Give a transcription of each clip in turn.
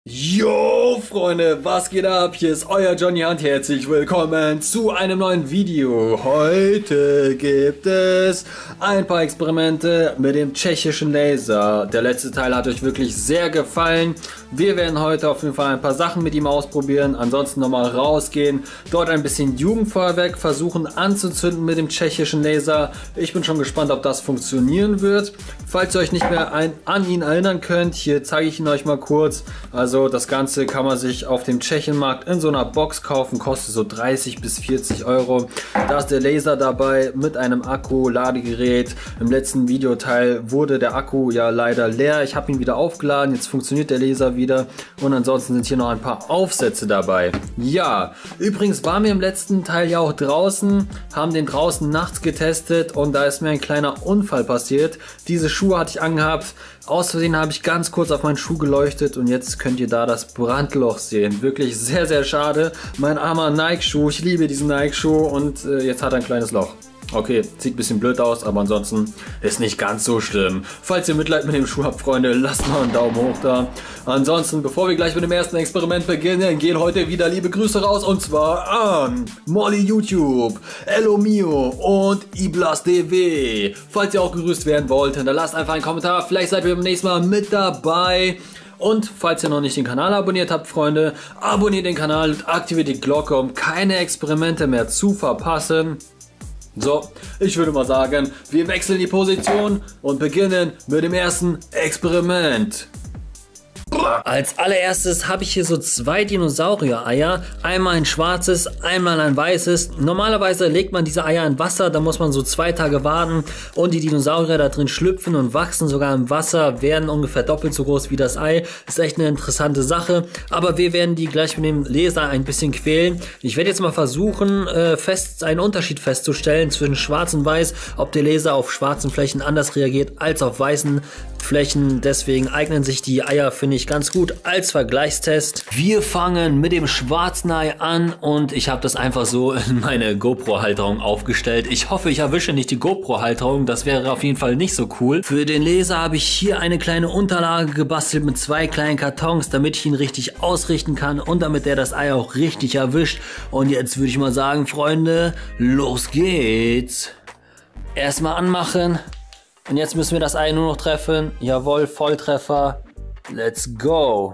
Yo Freunde, was geht ab? Hier ist euer Johnny und herzlich willkommen zu einem neuen Video. Heute gibt es ein paar Experimente mit dem tschechischen Laser. Der letzte Teil hat euch wirklich sehr gefallen. Wir werden heute auf jeden Fall ein paar Sachen mit ihm ausprobieren. Ansonsten nochmal rausgehen, dort ein bisschen Jugendfeuerwerk versuchen anzuzünden mit dem tschechischen Laser. Ich bin schon gespannt, ob das funktionieren wird. Falls ihr euch nicht mehr an ihn erinnern könnt, hier zeige ich ihn euch mal kurz. Also das Ganze kann man sich auf dem Tschechenmarkt in so einer Box kaufen, kostet so 30 bis 40 Euro. Da ist der Laser dabei mit einem Akku, Ladegerät. Im letzten Videoteil wurde der Akku ja leider leer. Ich habe ihn wieder aufgeladen, jetzt funktioniert der Laser wieder. Und ansonsten sind hier noch ein paar Aufsätze dabei. Ja, übrigens waren wir im letzten Teil ja auch draußen, haben den draußen nachts getestet und da ist mir ein kleiner Unfall passiert. Diese Schuhe hatte ich angehabt. Aus Versehen habe ich ganz kurz auf meinen Schuh geleuchtet und jetzt könnt ihr da das Brandloch sehen. Wirklich sehr, sehr schade. Mein armer Nike-Schuh, ich liebe diesen Nike-Schuh und jetzt hat er ein kleines Loch. Okay, sieht ein bisschen blöd aus, aber ansonsten ist nicht ganz so schlimm. Falls ihr Mitleid mit dem Schuh habt, Freunde, lasst mal einen Daumen hoch da. Ansonsten, bevor wir gleich mit dem ersten Experiment beginnen, gehen heute wieder liebe Grüße raus und zwar an Molly YouTube, Elo Mio und IblasDW. Falls ihr auch gegrüßt werden wollt, dann lasst einfach einen Kommentar, vielleicht seid ihr beim nächsten Mal mit dabei. Und falls ihr noch nicht den Kanal abonniert habt, Freunde, abonniert den Kanal und aktiviert die Glocke, um keine Experimente mehr zu verpassen. So, ich würde mal sagen, wir wechseln die Position und beginnen mit dem ersten Experiment. Als allererstes habe ich hier so zwei Dinosaurier-Eier, einmal ein schwarzes, einmal ein weißes. Normalerweise legt man diese Eier in Wasser, da muss man so 2 Tage warten und die Dinosaurier da drin schlüpfen und wachsen sogar im Wasser, werden ungefähr doppelt so groß wie das Ei. Ist echt eine interessante Sache, aber wir werden die gleich mit dem Laser ein bisschen quälen. Ich werde jetzt mal versuchen, einen Unterschied festzustellen zwischen schwarz und weiß, ob der Laser auf schwarzen Flächen anders reagiert als auf weißen Flächen. Deswegen eignen sich die Eier, finde ich, ganz gut als Vergleichstest. Wir fangen mit dem schwarzen Ei an und ich habe das einfach so in meine GoPro-Halterung aufgestellt. Ich hoffe, ich erwische nicht die GoPro-Halterung, das wäre auf jeden Fall nicht so cool. Für den Laser habe ich hier eine kleine Unterlage gebastelt mit 2 kleinen Kartons, damit ich ihn richtig ausrichten kann und damit er das Ei auch richtig erwischt. Und jetzt würde ich mal sagen, Freunde, los geht's. Erstmal anmachen. Und jetzt müssen wir das Ei nur noch treffen. Jawohl, Volltreffer. Let's go.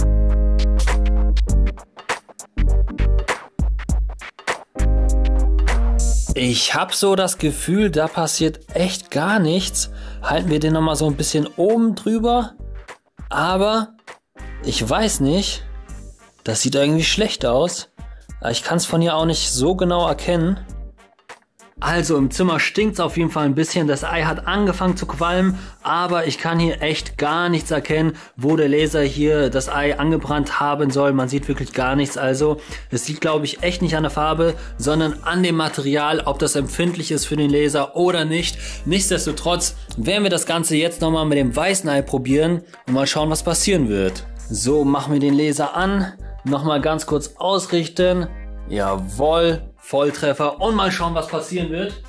Ich habe so das Gefühl, da passiert echt gar nichts. Halten wir den nochmal so ein bisschen oben drüber. Aber ich weiß nicht. Das sieht irgendwie schlecht aus. Ich kann es von hier auch nicht so genau erkennen. Also im Zimmer stinkt es auf jeden Fall ein bisschen. Das Ei hat angefangen zu qualmen, aber ich kann hier echt gar nichts erkennen, wo der Laser hier das Ei angebrannt haben soll. Man sieht wirklich gar nichts. Also es liegt, glaube ich, echt nicht an der Farbe, sondern an dem Material, ob das empfindlich ist für den Laser oder nicht. Nichtsdestotrotz werden wir das Ganze jetzt nochmal mit dem weißen Ei probieren und mal schauen, was passieren wird. So, machen wir den Laser an. Nochmal ganz kurz ausrichten. Jawohl. Volltreffer und mal schauen, was passieren wird.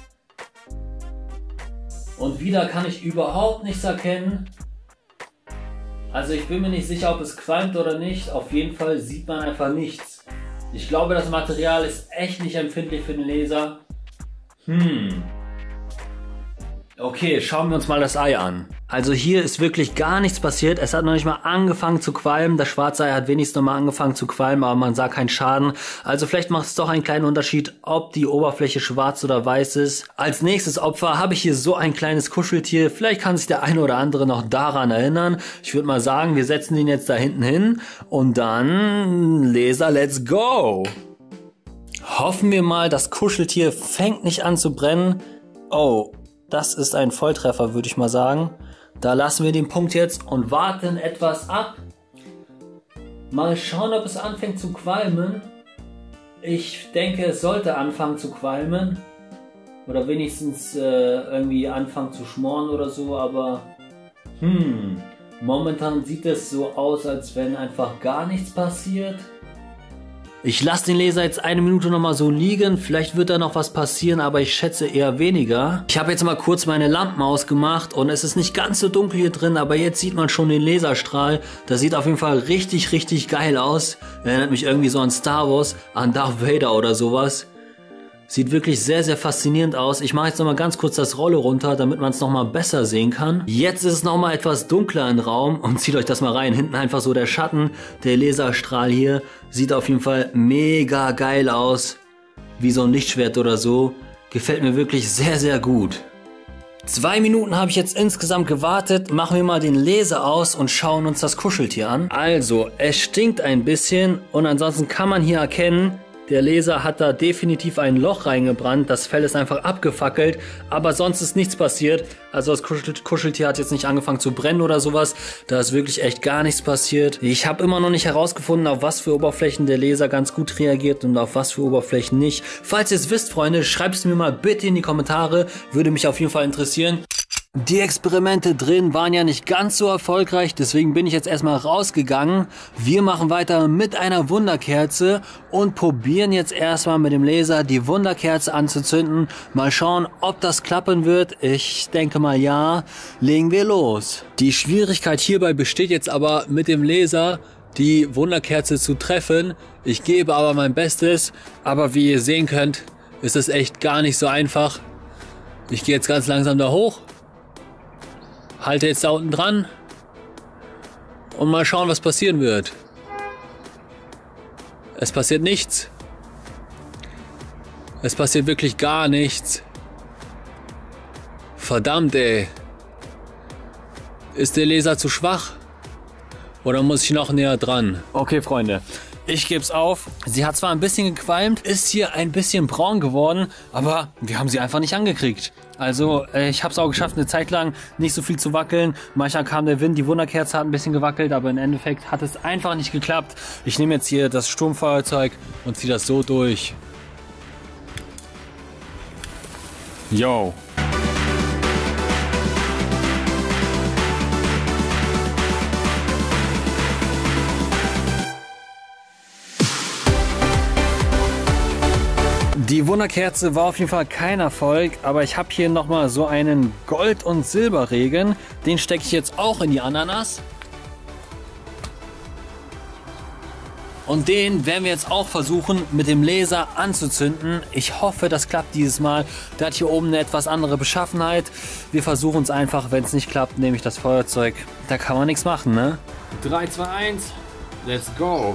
Und wieder kann ich überhaupt nichts erkennen. Also ich bin mir nicht sicher, ob es qualmt oder nicht. Auf jeden Fall sieht man einfach nichts. Ich glaube, das Material ist echt nicht empfindlich für den Laser. Okay, schauen wir uns mal das Ei an. Also hier ist wirklich gar nichts passiert. Es hat noch nicht mal angefangen zu qualmen. Das schwarze Ei hat wenigstens noch mal angefangen zu qualmen, aber man sah keinen Schaden. Also vielleicht macht es doch einen kleinen Unterschied, ob die Oberfläche schwarz oder weiß ist. Als nächstes Opfer habe ich hier so ein kleines Kuscheltier. Vielleicht kann sich der eine oder andere noch daran erinnern. Ich würde mal sagen, wir setzen ihn jetzt da hinten hin und dann Laser, let's go! Hoffen wir mal, das Kuscheltier fängt nicht an zu brennen. Oh, das ist ein Volltreffer, würde ich mal sagen. Da lassen wir den Punkt jetzt und warten etwas ab. Mal schauen, ob es anfängt zu qualmen. Ich denke, es sollte anfangen zu qualmen. Oder wenigstens irgendwie anfangen zu schmoren oder so. Aber momentan sieht es so aus, als wenn einfach gar nichts passiert. Ich lasse den Laser jetzt eine Minute nochmal so liegen. Vielleicht wird da noch was passieren, aber ich schätze eher weniger. Ich habe jetzt mal kurz meine Lampen ausgemacht und es ist nicht ganz so dunkel hier drin, aber jetzt sieht man schon den Laserstrahl. Das sieht auf jeden Fall richtig, richtig geil aus. Erinnert mich irgendwie so an Star Wars, an Darth Vader oder sowas. Sieht wirklich sehr, sehr faszinierend aus. Ich mache jetzt nochmal ganz kurz das Rolle runter, damit man es nochmal besser sehen kann. Jetzt ist es nochmal etwas dunkler im Raum und zieht euch das mal rein. Hinten einfach so der Schatten, der Laserstrahl hier. Sieht auf jeden Fall mega geil aus. Wie so ein Lichtschwert oder so. Gefällt mir wirklich sehr, sehr gut. 2 Minuten habe ich jetzt insgesamt gewartet. Machen wir mal den Laser aus und schauen uns das Kuscheltier an. Also, es stinkt ein bisschen und ansonsten kann man hier erkennen, der Laser hat da definitiv ein Loch reingebrannt. Das Fell ist einfach abgefackelt, aber sonst ist nichts passiert. Also das Kuscheltier hat jetzt nicht angefangen zu brennen oder sowas. Da ist wirklich echt gar nichts passiert. Ich habe immer noch nicht herausgefunden, auf was für Oberflächen der Laser ganz gut reagiert und auf was für Oberflächen nicht. Falls ihr es wisst, Freunde, schreibt es mir mal bitte in die Kommentare. Würde mich auf jeden Fall interessieren. Die Experimente drin waren ja nicht ganz so erfolgreich, deswegen bin ich jetzt erstmal rausgegangen. Wir machen weiter mit einer Wunderkerze und probieren jetzt erstmal mit dem Laser die Wunderkerze anzuzünden. Mal schauen, ob das klappen wird. Ich denke mal ja. Legen wir los. Die Schwierigkeit hierbei besteht jetzt aber mit dem Laser, die Wunderkerze zu treffen. Ich gebe aber mein Bestes, aber wie ihr sehen könnt, ist es echt gar nicht so einfach. Ich gehe jetzt ganz langsam da hoch. Halte jetzt da unten dran und mal schauen, was passieren wird. Es passiert nichts. Es passiert wirklich gar nichts. Verdammt, ey. Ist der Laser zu schwach? Oder muss ich noch näher dran? Okay, Freunde. Ich gebe es auf. Sie hat zwar ein bisschen gequalmt, ist hier ein bisschen braun geworden, aber wir haben sie einfach nicht angekriegt. Also ich habe es auch geschafft, eine Zeit lang nicht so viel zu wackeln. Manchmal kam der Wind, die Wunderkerze hat ein bisschen gewackelt, aber im Endeffekt hat es einfach nicht geklappt. Ich nehme jetzt hier das Sturmfeuerzeug und ziehe das so durch. Yo. Die Wunderkerze war auf jeden Fall kein Erfolg, aber ich habe hier nochmal so einen Gold- und Silberregen. Den stecke ich jetzt auch in die Ananas. Und den werden wir jetzt auch versuchen mit dem Laser anzuzünden. Ich hoffe, das klappt dieses Mal. Der hat hier oben eine etwas andere Beschaffenheit. Wir versuchen es einfach. Wenn es nicht klappt, nehme ich das Feuerzeug. Da kann man nichts machen, ne? 3, 2, 1, let's go!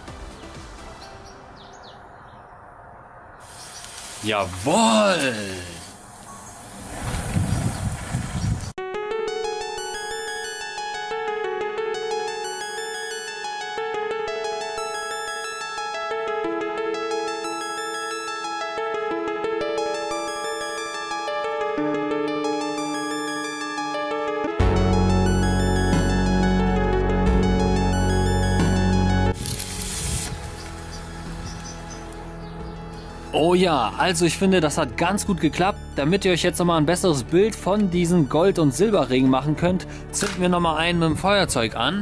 Jawohl! Oh ja, also ich finde, das hat ganz gut geklappt. Damit ihr euch jetzt nochmal ein besseres Bild von diesen Gold- und Silberregen machen könnt, zünden wir nochmal einen mit dem Feuerzeug an.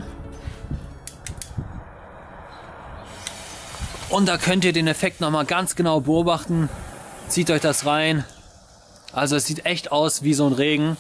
Und da könnt ihr den Effekt nochmal ganz genau beobachten. Zieht euch das rein. Also es sieht echt aus wie so ein Regen.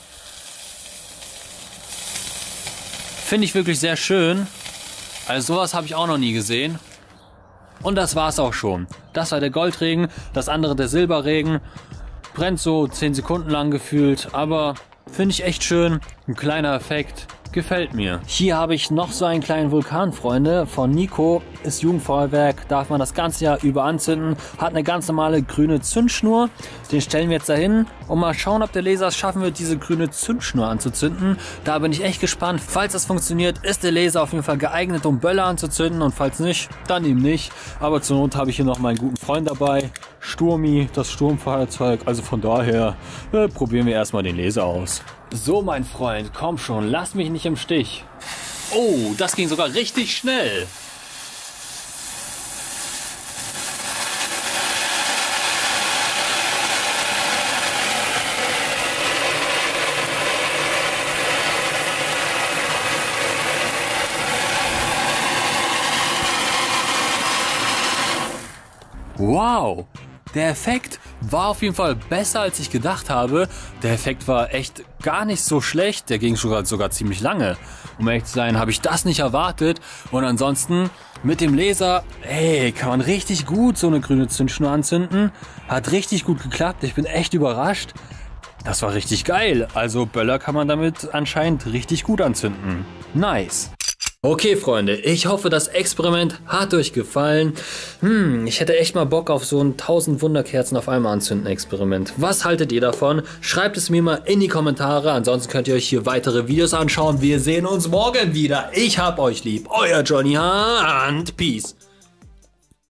Finde ich wirklich sehr schön. Also sowas habe ich auch noch nie gesehen. Und das war's auch schon. Das war der Goldregen, das andere der Silberregen. Brennt so 10 Sekunden lang gefühlt, aber finde ich echt schön. Ein kleiner Effekt. Gefällt mir. Hier habe ich noch so einen kleinen Vulkan, Freunde, von Nico. Ist Jugendfeuerwerk, darf man das ganze Jahr über anzünden. Hat eine ganz normale grüne Zündschnur. Den stellen wir jetzt dahin und mal schauen, ob der Laser es schaffen wird, diese grüne Zündschnur anzuzünden. Da bin ich echt gespannt. Falls das funktioniert, ist der Laser auf jeden Fall geeignet, um Böller anzuzünden. Und falls nicht, dann eben nicht. Aber zur Not habe ich hier noch meinen guten Freund dabei. Sturmi, das Sturmfeuerzeug. Also von daher probieren wir erstmal den Laser aus. So, mein Freund, komm schon, lass mich nicht im Stich. Oh, das ging sogar richtig schnell. Wow, der Effekt war auf jeden Fall besser, als ich gedacht habe. Der Effekt war echt gar nicht so schlecht. Der ging sogar ziemlich lange. Um ehrlich zu sein, habe ich das nicht erwartet. Und ansonsten mit dem Laser, hey, kann man richtig gut so eine grüne Zündschnur anzünden. Hat richtig gut geklappt. Ich bin echt überrascht. Das war richtig geil. Also Böller kann man damit anscheinend richtig gut anzünden. Nice. Okay, Freunde, ich hoffe, das Experiment hat euch gefallen. Ich hätte echt mal Bock auf so ein 1000 Wunderkerzen auf einmal anzünden Experiment. Was haltet ihr davon? Schreibt es mir mal in die Kommentare. Ansonsten könnt ihr euch hier weitere Videos anschauen. Wir sehen uns morgen wieder. Ich hab euch lieb. Euer Johnny Hunt. Peace.